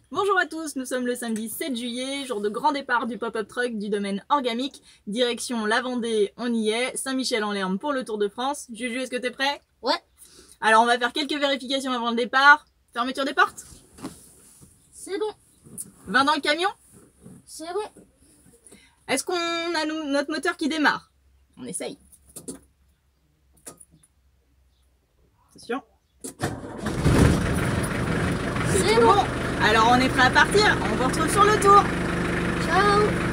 Bonjour à tous, nous sommes le samedi 7 juillet, jour de grand départ du pop-up truck du domaine organique. Direction la Vendée, on y est, Saint-Michel-en-Lerme pour le Tour de France. Juju, est-ce que t'es prêt? Ouais. Alors on va faire quelques vérifications avant le départ. Fermeture des portes. C'est bon. Vin dans le camion. C'est bon. Est-ce qu'on a notre moteur qui démarre? On essaye. C'est sûr? C'est bon. Alors on est prêt à partir, on vous retrouve sur le tour. Ciao.